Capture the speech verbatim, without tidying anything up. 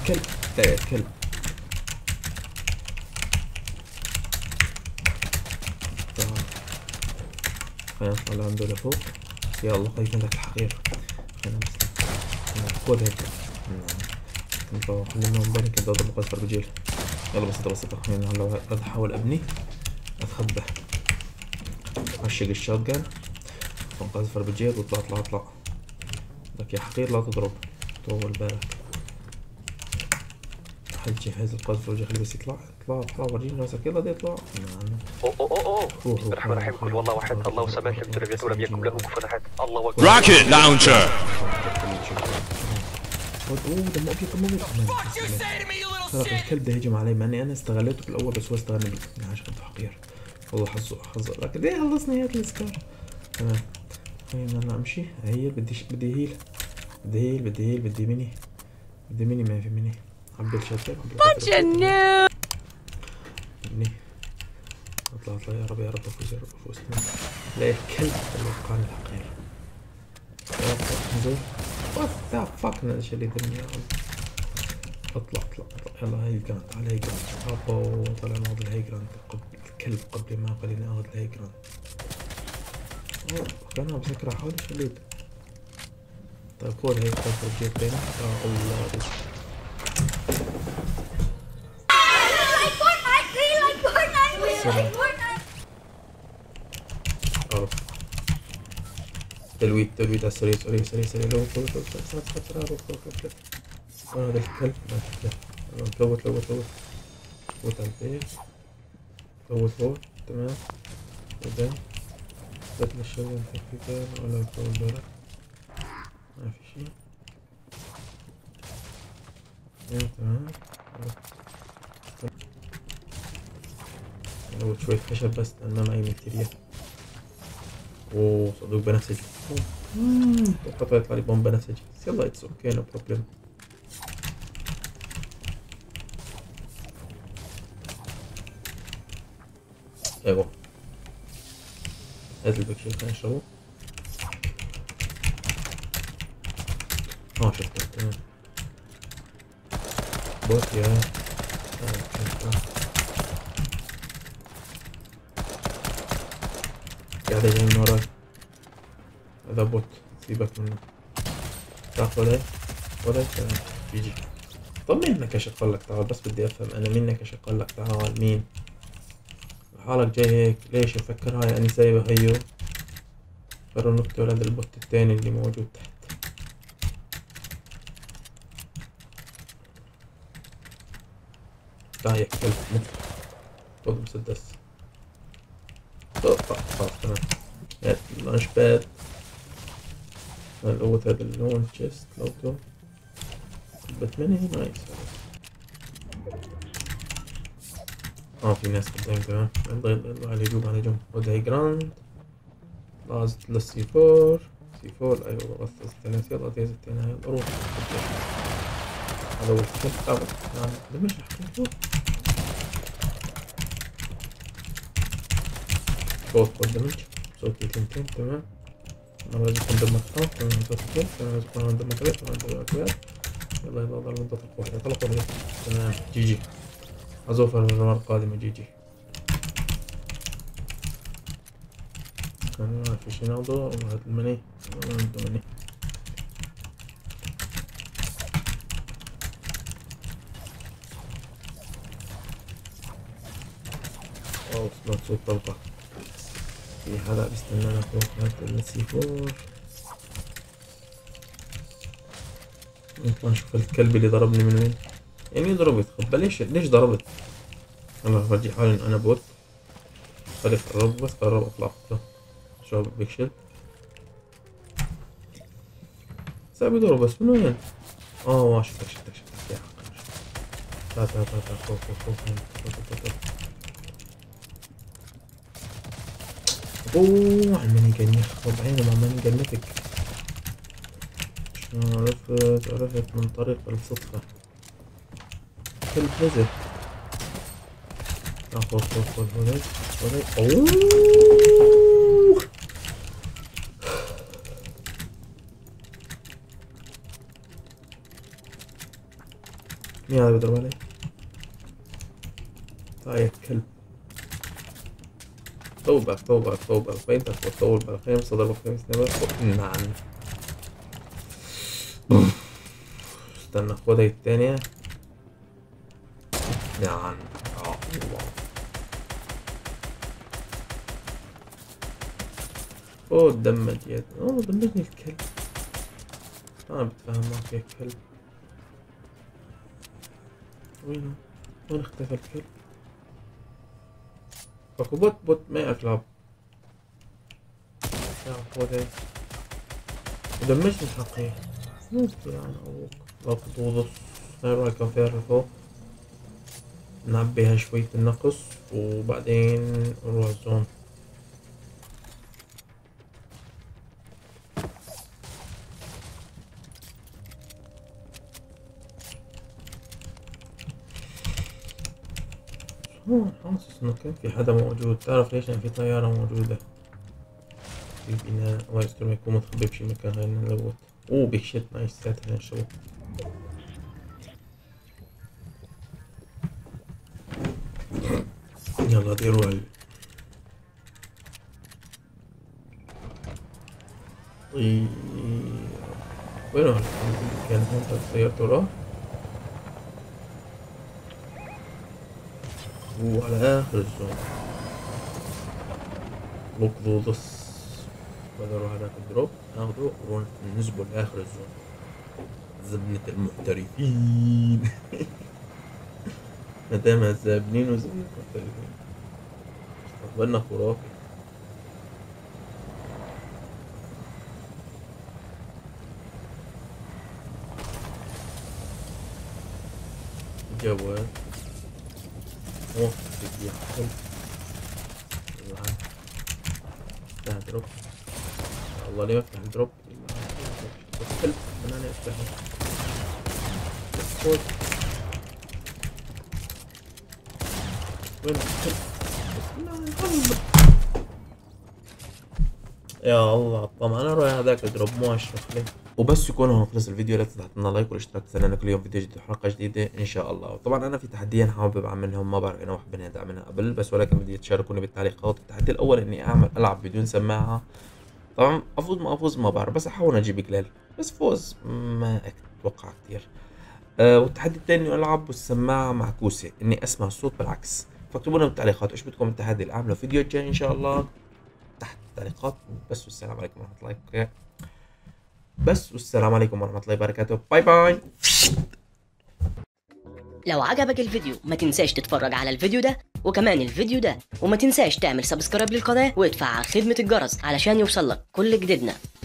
كلب لا يا كلب. تعال خلينا نطلع لعنده لفوق. يلا خليك عندك الحقير. خلينا نسلم. خذ هيك. نطلع خلينا من بينك كده اضرب قذفر بجيل. يلا بسيطة بسيطة. خلينا هلا بدي احاول ابني اتخبى. عشق الشوت جان قذفر بجيل واطلع اطلع اطلع. لك يا حقير لا تضرب طول بالك. حد جهز القذف وجه خليه بس يطلع اطلع اطلع ورجيني راسك. يلا دي اطلع. اوه اوه اوه بسم الله الرحمن الرحيم. قل والله واحد الله الصمد لم يلد ولم يكن له كفوا احد. الله اكبر. Rocket launcher. اوه دم ابيض دم ابيض. الكلب ده هجم علي مع اني انا استغليته في الاول بس هو استغلني بالنهاية عشان حقير. والله حظه حظه لكن ليه خلصني يا السكار. تمام خلينا انا امشي. هي بدي بدي هيل بدي هيل بدي هيل بدي ميني بدي ميني. ما في ميني. عبي الشتر ميني. اطلع اطلع يا رب يا رب افوز يا رب افوز. لا الكلب اللي وقعني الحقير. انزل وات ذا فاك ايش اللي يدرني. اطلع اطلع اطلع. يلا هاي جراند تعال هاي جراند. ابو طلع ناخذ الهاي جراند. الكلب قبل ما خليني اخذ الهاي جراند. كان بسكر حالي شليت. طيب خذ هاي قذفر بجيب بينك. يا الله بس عرف تلويت تلويت على السريع سريع سريع سريع. لو فوت فوت فوت فوت فوت فوت فوت. هذا الكلب ما تكلف. لوت لوت لوت فوت على البيت. لوت فوت تمام. وبعدين بدل الشغل تكتيكال ولا طول بالك ما في شي. تمام لوت شوية خشب بس لأن ما معي ماتيريال. اوه صندوق بنفسجي. توقعت يطلع لي بوم بنفسجي بس يلا اتس اوكي نو بروبلم. ايوه هات البكشير خلينا نشربه. اه شفته تمام. بوت يا قاعد جاي من وراي. هذا بوت سيبك منه. تاخذ هاي خذ هاي تمام. يجي طب مين نكش لك تعال بس بدي افهم انا مين نكش لك تعال مين حالك جاي هيك ليش افكر هاي اني سايبه هيو. قرروا نقتل هذا البوت الثاني اللي موجود تحت. تعال يا كلب مت. خذ مسدس. خلاص تمام. هات اللانش باد. القوة هذا اللون تشيست لوتو. باتماني نايس. اه في ناس قدام كمان. يلا يلا يلا على الهجوم على الهجوم. خذ هاي جراند. لاست للسي فور. سي فور ايوه بس استنيت. يلا ديز التاني يلا روح. هذا هو الكلب. تعال تعال دمج فوق فوق فوق دمج. صوتي تنتين تمام. أنا لازم يكون دمك خام تمام. صوتي كيف تمام. لازم يكون دمك كبير تمام. دمك كبير. يلا يلا ضل مدة القوة. يطلقوا لي تمام. جي جي أزوفر المرة القادمة. جي جي كان ما في شي ناخده. وهات المني عنده مني. أوه سمعت صوت طلقة. في حدا بيستنانا فوق. هات السي فور. نطلع نشوف الكلب اللي ضربني من وين. يعني ضربت خب ليش ليش ضربت. انا برجي حالي ان انا بوت. خلي قرب بس قرب اطلع قطة. شو بيكشل ساعة بيضرب بس من وين. اه شفتك شفتك شفتك يا حقير. تعال تعال تعال تعال فوق فوق فوق فوق فوق. اوه عماني قنيخ خب عينه عماني قنتك. عرفت عرفت من طريق الصدفة. كلب نزل. اه خذ خذ خذ خذ خذ. اوه مين هذا بيضرب علي؟ تعال يا كلب. طول بالك طول بالك طول بالك بينتك طول بالك. خليني بس اضربك في سنايبر. نعم. استنى خدها التانية. نعم. اه الله. اوه دمج يا اوه دمجني الكلب. انا بتفاهم معك يا كلب. وينه؟ وين اختفى الكلب؟ اكو بوت بوت ما يعرف يلعب. يعرف هو ده. ودمجني حقيقي. ممكن يعني ابوك. باخد وضص. هاي كان فيها فوق. نعبيها شوي في النقص وبعدين نروح الزون. هون حاسس انه كان في حدا موجود. تعرف ليش؟ يعني في طيارة موجودة في البناء. الله يستر ما يكون متخبي بشي مكان. خلينا نلوت. اوه بيشت نايس. ساتر يا شباب. يلا ديروا ال طيب. وين هو؟ كان هون سيارته راح. وعلى آخر الزون. نقضوا ضص. بدل نروح هذاك الدروب ناخده ونروح ننزبه لآخر الزون. زبنة المحترفين. ندامها الزابنين وزبنة المحترفين. مستقبلنا خرافي. جوال موقف في حلو. افتح دروب. يا الله ليه افتح دروب؟ حلو انا افتحه. خد. وين الحلو؟ يا الله الطمع. انا رايح هذاك دروب مو اشرف ليه. وبس يكون هون خلص الفيديو. لا تنسى تحط لنا لايك والاشتراك. تستنانا كل يوم فيديو جديد وحلقه جديده ان شاء الله. وطبعا انا في تحديين حابب اعملهم. ما بعرف انا واحد بنادى اعملها قبل بس ولكن بدي تشاركوني بالتعليقات. التحدي الاول اني اعمل العب بدون سماعه. طبعا افوز ما افوز ما بعرف بس احاول اجيب قلال. بس فوز ما اتوقع كثير. أه والتحدي الثاني اني العب والسماعه معكوسه. اني اسمع الصوت بالعكس. فاكتبوا لنا بالتعليقات ايش بدكم التحدي اللي اعمله فيديو الجاي ان شاء الله تحت التعليقات. بس والسلام عليكم ورحمه الله وبركاته. بس والسلام عليكم ورحمة الله وبركاته. باي باي. لو عجبك الفيديو ما تنساش تتفرج على الفيديو ده وكمان الفيديو ده وما تنساش تعمل سبسكرايب للقناة وادفع على خدمة الجرس علشان يوصلك كل جديدنا.